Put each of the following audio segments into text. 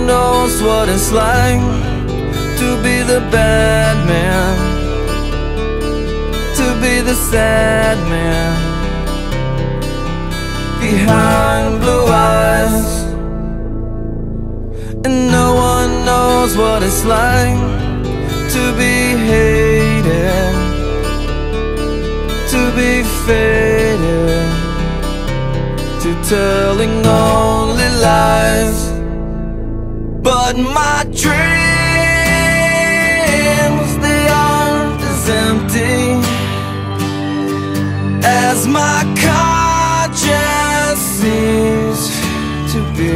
one knows what it's like to be the bad man, to be the sad man behind blue eyes. And no one knows what it's like to be hated, to be faded, to telling only lies. But my dreams, they aren't as empty as my conscience seems to be.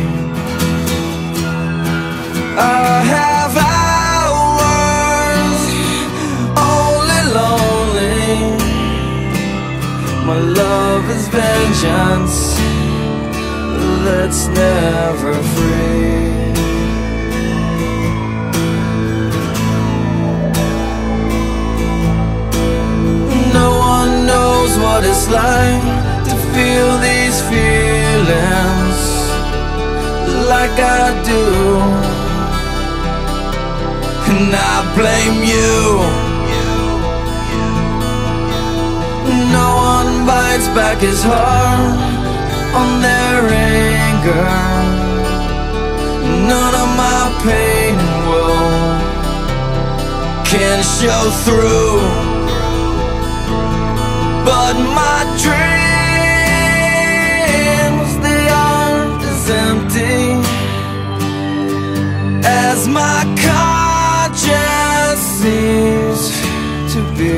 I have hours only lonely. My love is vengeance that's never free. No one knows what it's like to feel these feelings like I do, and I blame you. No one bites back his heart on their anger. None of my pain and woe can show through. But my dreams, they aren't as empty as my conscience seems to be.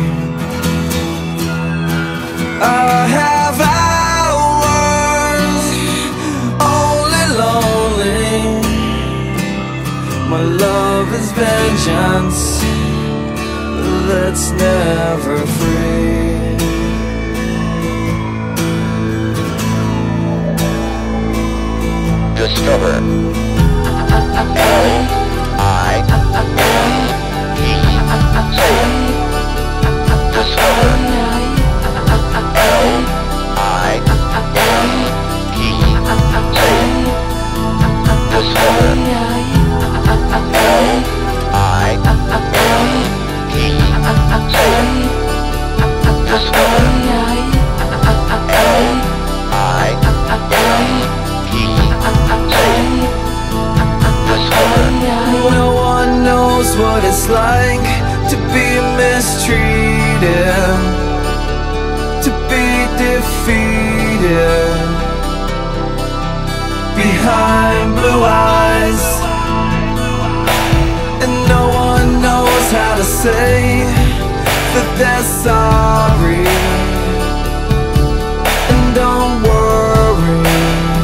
I have hours only lonely. My love is vengeance that's never free. Discover L-I-M-E. Say it. Discover L-I-M-E. Say it. Discover L-I-M-E. Say it. Discover No one knows what it's like to be mistreated, to be defeated behind blue eyes. And no one knows how to say that they're sorry. And don't worry,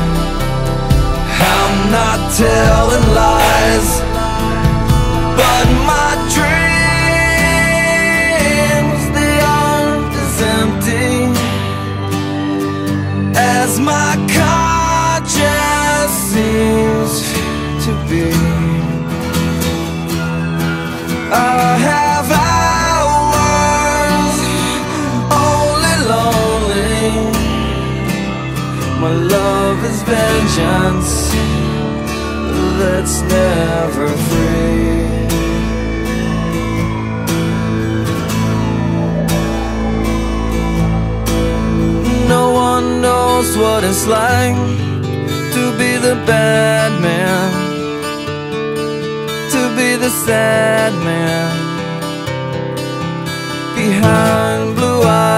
I'm not telling lies. But my dreams, they aren't as empty as my conscience seems to be. I have hours only lonely. My love is vengeance that's never free. No one knows what it's like to be the bad man, to be the sad man behind blue eyes.